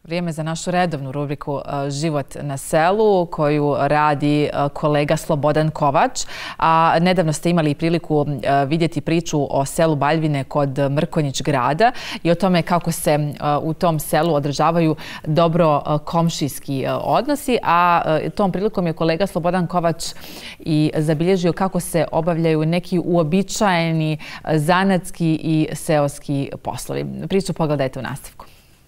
Vrijeme za našu redovnu rubriku Život na selu koju radi kolega Slobodan Kovač. A nedavno ste imali priliku vidjeti priču o selu Baljvine kod Mrkonjić grada i o tome kako se u tom selu održavaju dobro komšijski odnosi. A tom prilikom je kolega Slobodan Kovač i zabilježio kako se obavljaju neki uobičajeni zanatski i seoski poslovi. Priču pogledajte u nastavku.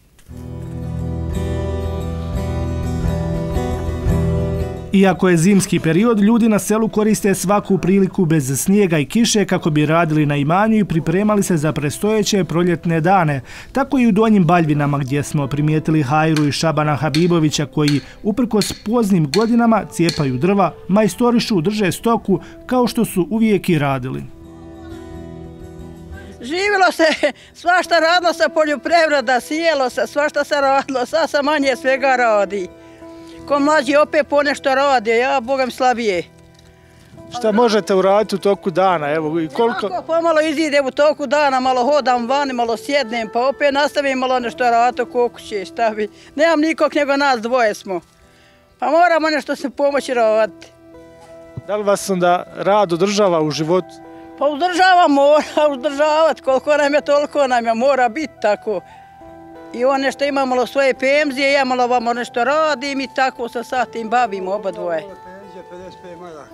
Iako je zimski period, ljudi na selu koriste svaku priliku bez snijega i kiše kako bi radili na imanju i pripremali se za predstojeće proljetne dane. Tako i u Donjim Baljvinama gdje smo primijetili Hajru i Šabana Habibovića koji uprkos poznim godinama cijepaju drva, majstorišu, drže stoku kao što su uvijek i radili. Živjelo se, svašta radilo se poljoprivreda, sijelo se, svašta se radilo, sad se manje svega radi. Ko mlađi opet ponešto radi, ja bogam slabije. Šta možete uraditi u toku dana? Evo, i koliko... Ako pomalo izidem u toku dana, malo hodam vani, malo sjednem, pa opet nastavim malo nešto raditi oko kuće, šta bi. Nemam nikog nego nas dvoje smo. Pa moramo nešto se pomoći raditi. Da li vas onda rad održava u životu? Pa mora uzdržavati, koliko nam je, toliko nam je, mora biti tako. I on nešto ima malo svoje penzije, ja malo vamo nešto radim i tako se sad tim bavimo oba dvoje. Penzija 55 maraka.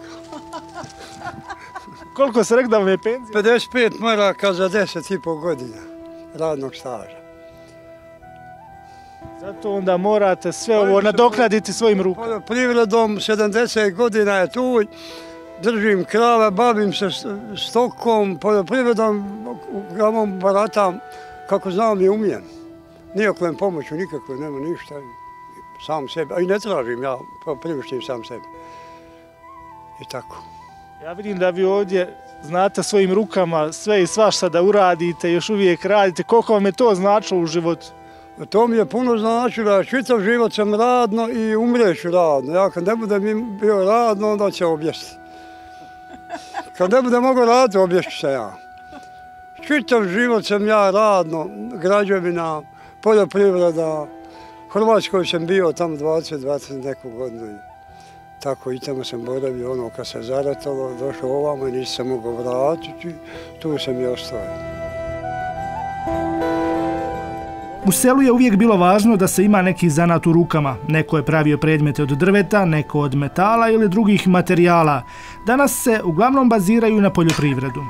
Koliko se rekao da vam je penzija? 55 maraka za 10,5 godina radnog staža. Zato onda morate sve ovo nadoknaditi svojim rukama. Poljoprivredom 70 godina je tu, držim krave, bavim se stokom, poljoprivredom, uglavnom baratam kako znam i umijem. Nijakvom pomoću, nikakve, nema ništa, sam sebe, a i ne tražim, ja priuštim sam sebe. I tako. Ja vidim da vi ovdje znate svojim rukama sve i svašta da uradite, još uvijek radite. Koliko vam je to značilo u životu? To mi je puno značilo, čitav život sam radno i umreću radno. Ja kad ne budem bio radno, onda će objesti. Kad ne budem mogao raditi, obješću se ja. Čitav život sam ja radno, građevina, poljoprivreda. U Hrvatskoj sam bio tamo 20 neku godinu. Tako i tamo sam boravio, ono kad se zaratalo, došao ovamo i nisam se mogao vratiti, tu sam i ostao. U selu je uvijek bilo važno da se ima neki zanat u rukama. Neko je pravio predmete od drveta, neko od metala ili drugih materijala. Danas se uglavnom baziraju na poljoprivredu.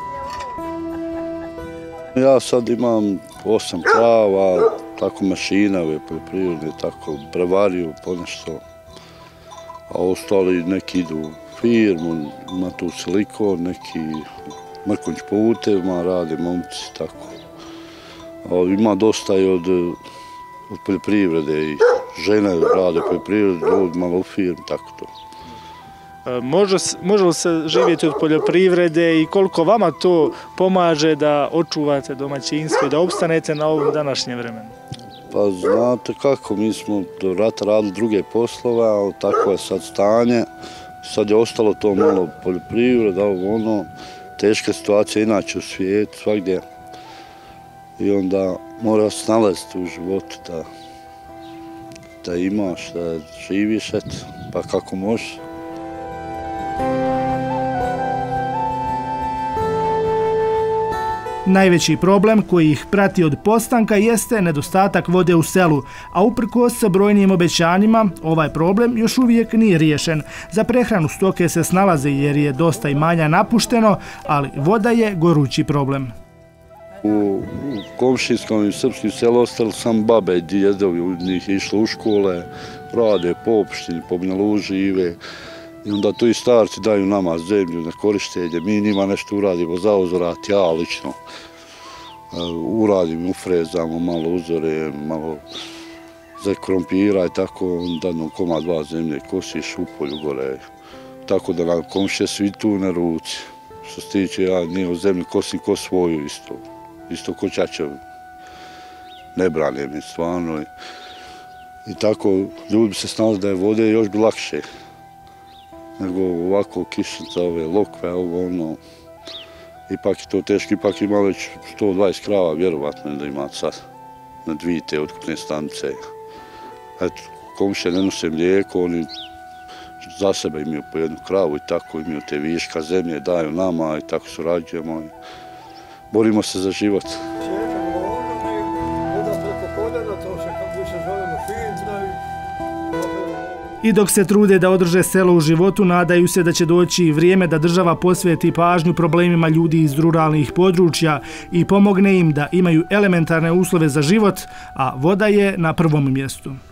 Ja sad imam 8 krava, tako mašinave poljoprivredne, tako brevariju, ponešto. A ostali neki idu u firmu, ima tu silikon, neki Mrkonjić putevima, rade momci, tako. Ima dosta i od poljoprivrede i žene rade poljoprivredu, ljudi malo u firmu, tako to. Može li se živjeti od poljoprivrede i koliko vama to pomaže da očuvate domaćinstvo i da opstanete na ovom današnjem vremenu? Pa znate kako, mi smo do rata radili druge poslove, ali tako je sad stanje. Sad je ostalo to malo poljoprivreda, ono, teška situacija inače u svijetu, svagdje. I onda mora se nalaziti u životu da imaš, da živiš, pa kako možeš. Najveći problem koji ih prati od postanka jeste nedostatak vode u selu, a uprkos brojnim obećanjima ovaj problem još uvijek nije riješen. Za prehranu stoke se snalaze jer je dosta imanja napušteno, ali voda je gorući problem. U komšinskom i srpskim selu ostali sam babe i djedovi, u njih išli u škole, rade po opštini, po Bnjalu žive. I onda tu i starci daju nama zemlju na korištenje, mi njima nešto uradimo za uzorat, ja lično. Uradim, ufrezamo, malo uzore, malo za krompira i tako, onda komad 2 zemlje kosiš u polju gore. Tako da nam komšije svi tu na ruci. Što se tiče, ja nije u zemlji kosim ko svoju isto. Isto ko čačev. Ne brane mi stvarno. I tako ljudi bi se snali da je vode još bi lakše. Nego ovako kišnica, ove lokve, ovo ono, ipak je to teško, ipak ima već 120 krava, vjerovatno da ima sad, na 2 te otkupne stanice. Eto, komšije ne nose mlijeko, oni za sebe imaju po jednu kravu i tako imaju te viška zemlje, daju nama i tako surađujemo i borimo se za život. I dok se trude da održe selo u životu, nadaju se da će doći vrijeme da država posveti pažnju problemima ljudi iz ruralnih područja i pomogne im da imaju elementarne uslove za život, a voda je na prvom mjestu.